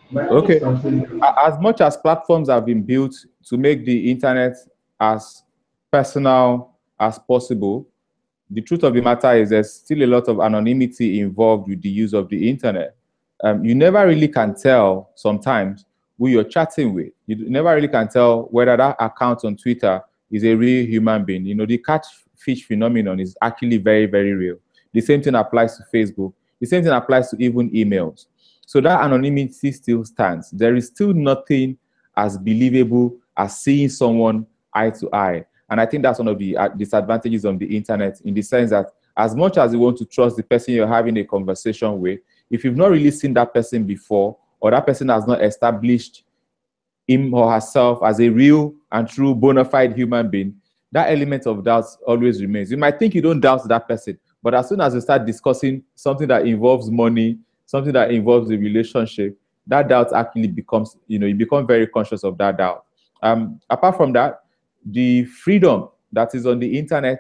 Okay. As much as platforms have been built to make the internet as personal as possible, the truth of the matter is there's still a lot of anonymity involved with the use of the internet. You never really can tell sometimes who you're chatting with. You never really can tell whether that account on Twitter is a real human being. You know, the catfish phenomenon is actually very, very real. The same thing applies to Facebook. The same thing applies to even emails. So that anonymity still stands. There is still nothing as believable as seeing someone eye to eye. And I think that's one of the disadvantages of the internet, in the sense that as much as you want to trust the person you're having a conversation with, if you've not really seen that person before, or that person has not established him or herself as a real and true bona fide human being, that element of doubt always remains. You might think you don't doubt that person, but as soon as you start discussing something that involves money, something that involves a relationship, that doubt actually becomes, you become very conscious of that doubt. Apart from that, the freedom that is on the internet.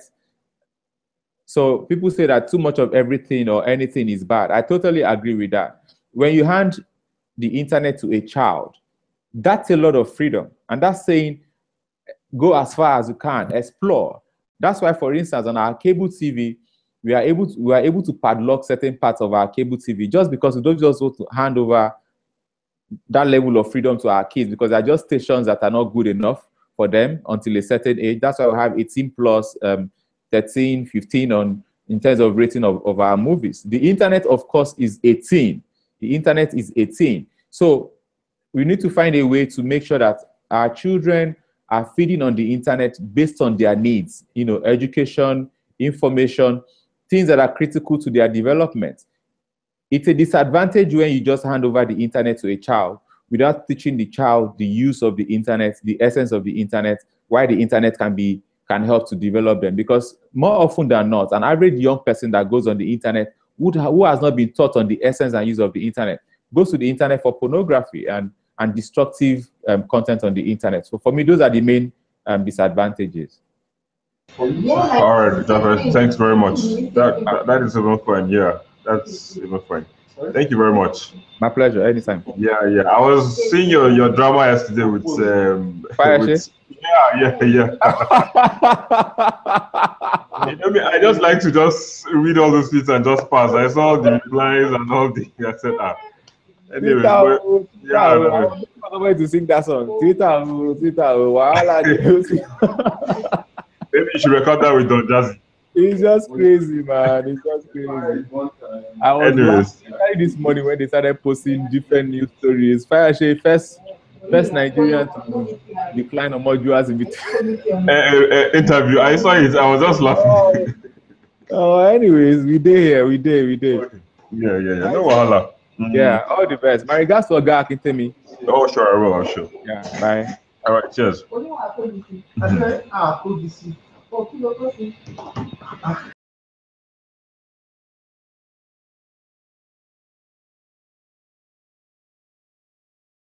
So people say that too much of everything or anything is bad. I totally agree with that. When you hand the internet to a child, that's a lot of freedom. And that's saying, go as far as you can, explore. That's why, for instance, on our cable TV, we are able to padlock certain parts of our cable TV, just because we don't just want to hand over that level of freedom to our kids, because there are just stations that are not good enough for them until a certain age. That's why we have 18 plus, 13, 15 in terms of rating of our movies. The internet, of course, is 18. The internet is 18. So we need to find a way to make sure that our children are feeding on the internet based on their needs, education, information, things that are critical to their development. It's a disadvantage when you just hand over the internet to a child without teaching the child the use of the internet, the essence of the internet, why the internet can help to develop them. Because more often than not, an average young person that goes on the internet who has not been taught on the essence and use of the internet goes to the internet for pornography and destructive content on the internet. So for me, those are the main disadvantages. All right, Jafet, thanks very much. That is even fine. Yeah, that's even fine. Thank you very much. My pleasure, anytime. Yeah, yeah. I was seeing your drama yesterday with Fire yeah. I just like to just read all those tweets and just pass. I saw the replies and all the I said, anyway, yeah, I don't know to sing that song. Twitter, maybe you should record that with Don Jazzy. It's just crazy, man. It's just crazy. I was laughing this morning when they started posting different news stories. Fayashe, first Nigerian to decline on Omojua's interview. I saw it. I was just laughing. Anyways, we did. Yeah. No wahala. Yeah, all the best. My regards to Oga Akintemi. Oh, sure, I will. I'm sure. Yeah, bye. All right, cheers.